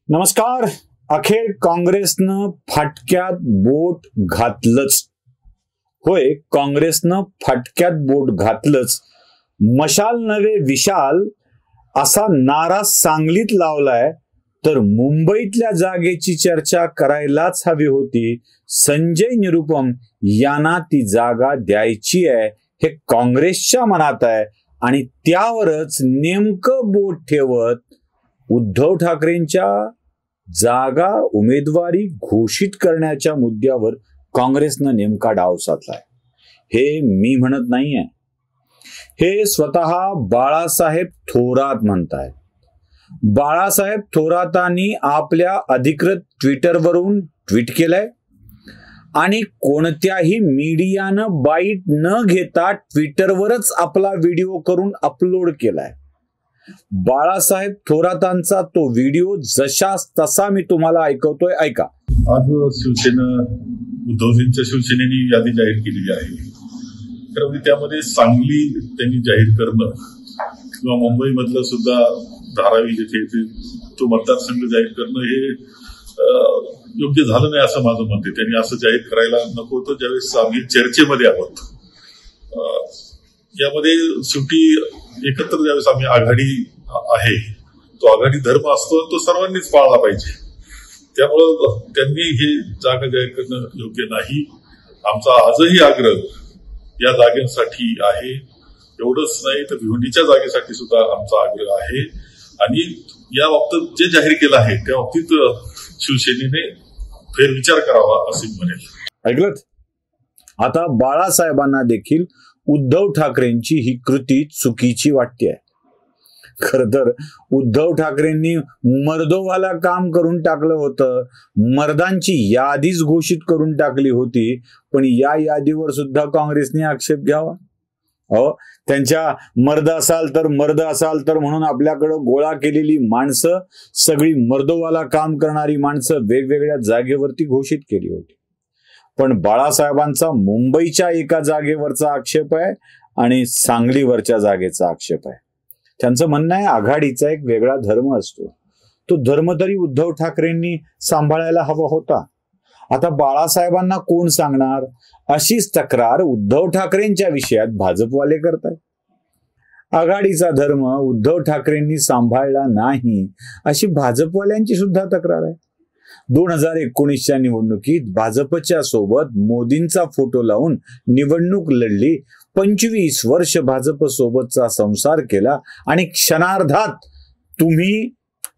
नमस्कार. अखेर काँग्रेसनं फाटक्यात बोट घातलंच. होय, काँग्रेसनं फाटक्यात बोट घातलंच. मशाल नव्हे विशाल असा नारा सांगलीत लावलाय, तर मुंबईतल्या जागेची चर्चा करायलाच हवी होती. संजय निरुपम यांना ती जागा द्यायची आहे हे काँग्रेसच्या मनात आहे आणि त्यावरच नेमकं बोट ठेवत उद्धव ठाकरेंच्या जागा उमेदवारी घोषित करण्याच्या मुद्द्यावर काँग्रेसनं नेमका डाव साधलाय. हे मी म्हणत नाहीये, हे स्वतः बाळासाहेब थोरात म्हणतायत. बाळासाहेब थोरातांनी आपल्या अधिकृत ट्विटरवरून ट्विट केलंय आणि कोणत्याही मीडियानं बाईट न घेता ट्विटरवरच आपला व्हिडिओ करून अपलोड केलाय. बाळासाहेब थोरातांचा तो व्हिडिओ जशास तसा मी तुम्हाला ऐकवतोय, ऐका. आज शिवसेना उद्धवजींच्या शिवसेनेने यादी जाहीर केलेली आहे. तर त्यामध्ये सांगली त्यांनी जाहीर करणं किंवा मुंबई मधलं सुद्धा धारावी जिथे तो मतदारसंघ जाहीर करणं हे योग्य झालं नाही असं माझं मत आहे. त्यांनी असं जाहीर करायला नको होतं ज्यावेळेस आम्ही चर्चेमध्ये आहोत. यामध्ये शेवटी एकत्र ज्यावेळेस आम्ही आघाडी आहे, तो आघाडी धर्म असतो तो सर्वांनीच पाळला पाहिजे. त्यामुळं त्यांनी हे जागा जाहीर करणं योग्य नाही. आमचा आजही आग्रह या जागेसाठी आहे. एवढंच नाही तर भिवंडीच्या जागेसाठी सुद्धा आमचा आग्रह आहे. आणि या बाबतीत जे जाहीर केलं आहे त्या बाबतीत शिवसेनेने फेरविचार करावा असे म्हणेल. ऐकलं. आता बाळासाहेबांना देखील उद्धव ठाकरेंची ही कृती चुकीची वाटते. खरं तर उद्धव ठाकरेंनी मर्दोवाला काम करून टाकलं होतं. मर्दांची यादीच घोषित करून टाकली होती. पण या यादीवर सुद्धा काँग्रेसने आक्षेप घ्यावा. त्यांच्या मर्द असाल तर म्हणून आपल्याकडं गोळा केलेली माणसं सगळी मर्दोवाला काम करणारी माणसं वेगवेगळ्या जागेवरती घोषित केली होती. पण बाळासाहेबांचा मुंबईच्या एका जागेवरचा आक्षेप आहे आणि सांगलीवरच्या जागेचा आक्षेप आहे. त्यांचं म्हणणं आहे आघाडीचा एक वेगळा धर्म असतो, तो धर्म तरी उद्धव ठाकरेंनी सांभाळायला हवा होता. आता बाळासाहेबांना कोण सांगणार, अशीच तक्रार उद्धव ठाकरेंच्या विषयात भाजपवाले करतायत. आघाडीचा धर्म उद्धव ठाकरेंनी सांभाळला नाही अशी भाजपवाल्यांची सुद्धा तक्रार आहे. 2019च्या निवडणुकीत भाजपच्या सोबत मोदींचा फोटो लावून निवडणूक लढली. 25 वर्ष भाजप सोबतचा संसार केला आणि क्षणार्धात तुम्ही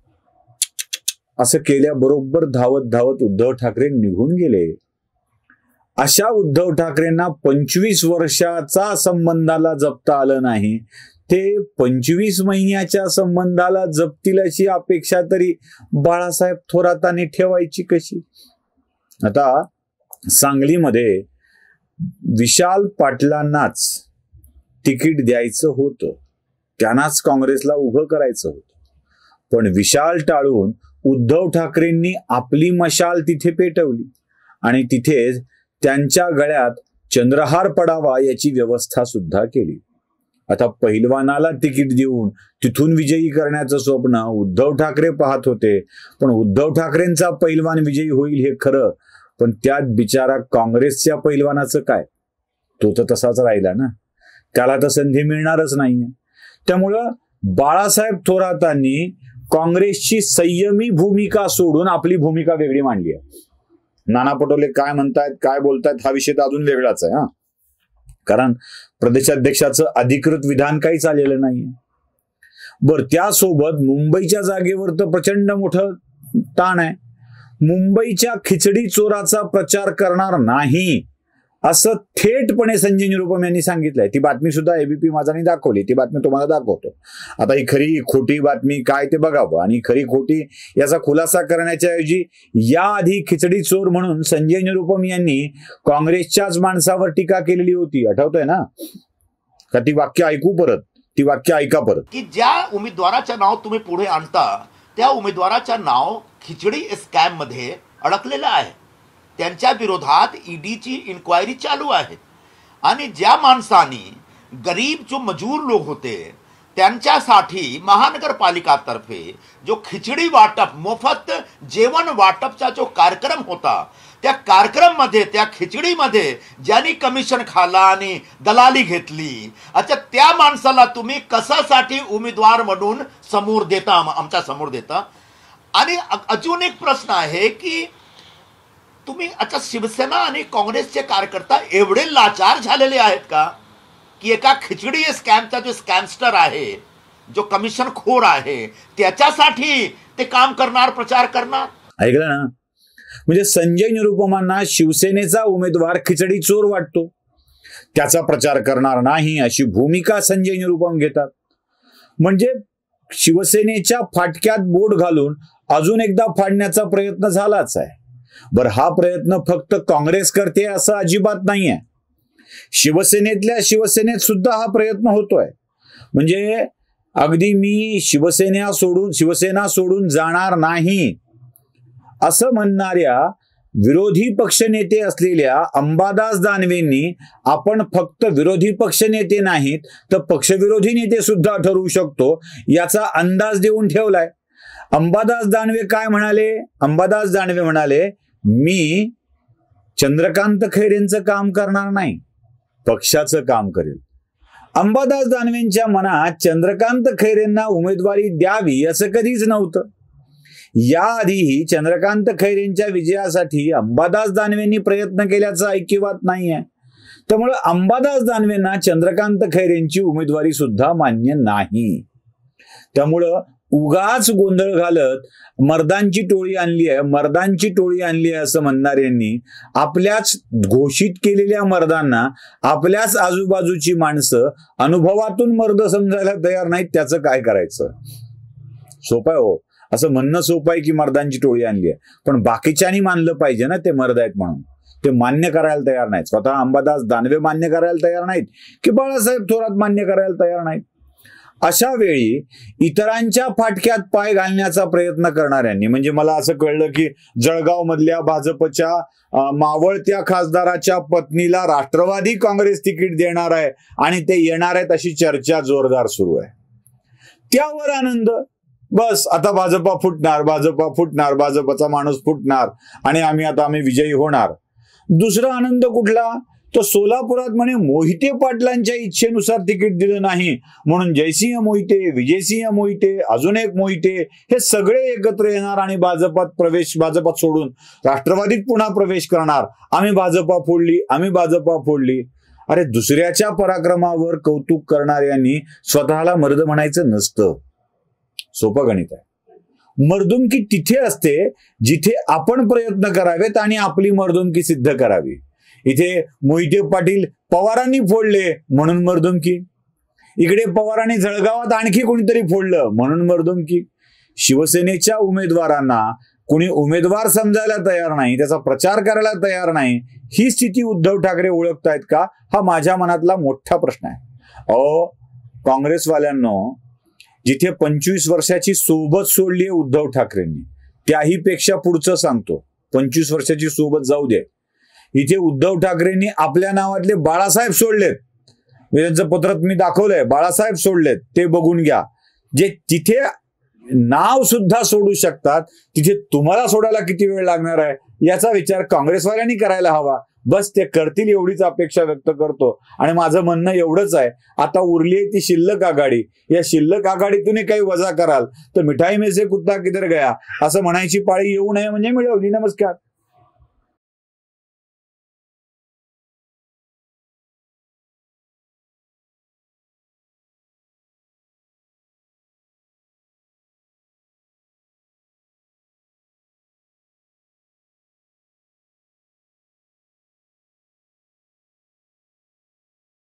असं केल्याबरोबर धावत धावत उद्धव ठाकरे निघून गेले. अशा उद्धव ठाकरेंना 25 वर्षाचा संबंधाला जपता आलं नाही, ते 25 महिन्याच्या संबंधाला जपतील अशी अपेक्षा तरी बाळासाहेब थोरातांनी ठेवायची कशी. आता सांगलीमध्ये विशाल पाटलांनाच तिकीट द्यायचं होतं, त्यांनाच काँग्रेसला उभं करायचं होतं. पण विशाल टाळून उद्धव ठाकरेंनी आपली मशाल तिथे पेटवली आणि तिथेच त्यांच्या गळ्यात चंद्रहार पडावा याची व्यवस्था सुद्धा केली. आता पहिलवानाला तिकीट देऊन तिथून विजयी करण्याचं स्वप्न उद्धव ठाकरे पाहत होते. पण उद्धव ठाकरेंचा पहिलवान विजयी होईल हे खरं, पण त्यात बिचारा काँग्रेसच्या पहिलवानाचं काय, तो तर तसाच राहिला ना, त्याला तर संधी मिळणारच नाहीये. त्यामुळं बाळासाहेब थोरातांनी काँग्रेसची संयमी भूमिका सोडून आपली भूमिका वेगळी मांडली आहे. नाना पटोले काय म्हणतायत, काय बोलतायत हा विषय तर अजून वेगळाच आहे. कारण प्रदेशाध्यक्षाचं अधिकृत विधान काही चाललेलं नाहीये. बर, त्यासोबत मुंबईच्या जागेवर तर प्रचंड मोठं ताण आहे. मुंबईच्या खिचडी चोराचा प्रचार करणार नाही असं थेटपणे संजय निरुपम यांनी सांगितलंय. ती बातमी सुद्धा एबीपी माझाने दाखवली, ती बातमी तुम्हाला दाखवतो. आता ही खरी खोटी बातमी काय ते बघावं आणि खरी खोटी याचा खुलासा करण्याच्या ऐवजी याआधी खिचडी चोर म्हणून संजय निरुपम यांनी काँग्रेसच्याच माणसावर टीका केलेली होती. आठवतंय ना? का ती वाक्य ऐकू परत, ती वाक्य ऐका परत. की ज्या उमेदवाराचं नाव तुम्ही पुढे आणता त्या उमेदवाराचं नाव खिचडी स्कॅम मध्ये अडकलेलं आहे. त्यांच्या विरोधात ईडीची इन्क्वायरी चालू आहे आणि ज्या माणसांनी गरीब जो मजूर लोक होते त्यांच्यासाठी महानगरपालिकातर्फे जो खिचडी वाटप, मोफत जेवण वाटपचा जो कार्यक्रम होता, त्या कार्यक्रममध्ये, त्या खिचडीमध्ये ज्यांनी कमिशन खाला आणि दलाली घेतली, अच्छा त्या माणसाला तुम्ही कशासाठी उमेदवार म्हणून समोर देता, आमच्या समोर देता? आणि अजून एक प्रश्न आहे की तुम्ही अच्छा शिवसेना आणि काँग्रेसचे कार्यकर्ता एवढे लाचार झालेले आहेत का की एका खिचडी स्कॅमचा जो स्कॅमस्टर आहे, जो कमिशन खोर आहे, त्याच्यासाठी ते काम करणार, प्रचार करणार? ऐकलं ना, म्हणजे संजय निरुपमांना शिवसेनेचा उमेदवार खिचडी चोर वाटतो, त्याचा प्रचार करणार नाही अशी भूमिका संजय निरुपम घेतात. म्हणजे शिवसेनेच्या फाटक्यात बोट घालून अजून एकदा फाडण्याचा प्रयत्न झालाच आहे. बरं, हा प्रयत्न फक्त काँग्रेस करते असं अजिबात नाहीये. शिवसेनेतल्या शिवसेनेत सुद्धा हा प्रयत्न होतोय. म्हणजे अगदी मी शिवसेना सोडून जाणार नाही असं म्हणणाऱ्या विरोधी पक्षनेते असलेल्या अंबादास दानवेंनी आपण फक्त विरोधी पक्षनेते नाहीत तर पक्षविरोधी नेते सुद्धा ठरवू शकतो याचा अंदाज देऊन ठेवलाय. अंबादास दानवे काय म्हणाले? अंबादास दानवे म्हणाले, मी चंद्रकांत खैरेंचं काम करणार नाही, पक्षाचं काम करेल. अंबादास दानवेंच्या मनात चंद्रकांत खैरेंना उमेदवारी द्यावी असं कधीच नव्हतं. याआधीही चंद्रकांत खैरेंच्या विजयासाठी अंबादास दानवेंनी प्रयत्न केल्याचा ऐकिवात नाहीये. त्यामुळे अंबादास दानवेंना चंद्रकांत खैरेंची उमेदवारी सुद्धा मान्य नाही. त्यामुळं उगाच गोंधळ घालत मर्दांची टोळी आणली आहे असं म्हणणाऱ्यांनी आपल्याच घोषित केलेल्या मर्दांना आपल्याच आजूबाजूची माणसं अनुभवातून मर्द समजायला तयार नाहीत, त्याचं काय करायचं? सोपं आहे हो, असं म्हणणं सोपं आहे की मर्दांची टोळी आणली आहे, पण बाकीच्यांनी मानलं पाहिजे ना ते मर्द आहेत म्हणून. ते मान्य करायला तयार नाहीत. स्वतः अंबादास दानवे मान्य करायला तयार नाहीत की बाळासाहेब थोरात मान्य करायला तयार नाहीत. अशा वेळी इतरांच्या फाटक्यात पाय घालण्याचा प्रयत्न करणाऱ्यांनी, म्हणजे मला असं कळलं की जळगाव मधल्या भाजपच्या मावळत्या खासदाराच्या पत्नीला राष्ट्रवादी काँग्रेस तिकीट देणार आहे आणि ते येणार आहेत अशी चर्चा जोरदार सुरू आहे. त्यावर आनंद, बस आता भाजपा फुटणार, भाजपचा माणूस फुटणार आणि आम्ही विजयी होणार. दुसरा आनंद कुठला? तो सोलापुरात म्हणे मोहिते पाटलांच्या इच्छेनुसार तिकीट दिलं नाही म्हणून जयसिंह मोहिते, विजयसिंह मोहिते, अजून एक मोहिते हे सगळे एकत्र येणार आणि भाजपात सोडून राष्ट्रवादीत पुन्हा प्रवेश करणार. आम्ही भाजपा फोडली. अरे, दुसऱ्याच्या पराक्रमावर कौतुक करणाऱ्यांनी स्वतःला मर्द म्हणायचं नसतं. सोपं गणित आहे. मर्दुमकी तिथे असते जिथे आपण प्रयत्न करावेत आणि आपली मर्दुमकी सिद्ध करावी. इथे मोहिते पाटील पवारांनी फोडले म्हणून मर्दुमकी, इकडे पवारांनी जळगावात आणखी कोणीतरी फोडलं म्हणून मर्दुमकी. शिवसेनेच्या उमेदवारांना कोणी उमेदवार समजायला तयार नाही, त्याचा प्रचार करायला तयार नाही, ही स्थिती उद्धव ठाकरे ओळखतायत का? हा माझ्या मनातला मोठा प्रश्न आहे. अहो, काँग्रेसवाल्यांनो, जिथे 25 वर्षाची सोबत सोडली आहे उद्धव ठाकरेंनी, त्याही पेक्षा पुढचं सांगतो, 25 वर्षाची सोबत जाऊ दे, इथे उद्धव ठाकरेंनी आपल्या नावातले बाळासाहेब सोडलेत. त्यांचं पत्रात मी दाखवलंय, बाळासाहेब सोडलेत, ते बघून घ्या. जे तिथे नाव सुद्धा सोडू शकतात तिथे तुम्हाला सोडायला किती वेळ लागणार आहे याचा विचार काँग्रेसवाल्यांनी करायला हवा. बस ते करतील एवढीच अपेक्षा व्यक्त करतो. आणि माझं म्हणणं एवढंच आहे, आता उरली आहे ती शिल्लक आघाडी, या शिल्लक आघाडीतून काही वजा कराल तर मिठाई में से कुत्ता किधर गया असं म्हणायची पाळी येऊ नये म्हणजे मिळवली. नमस्कार.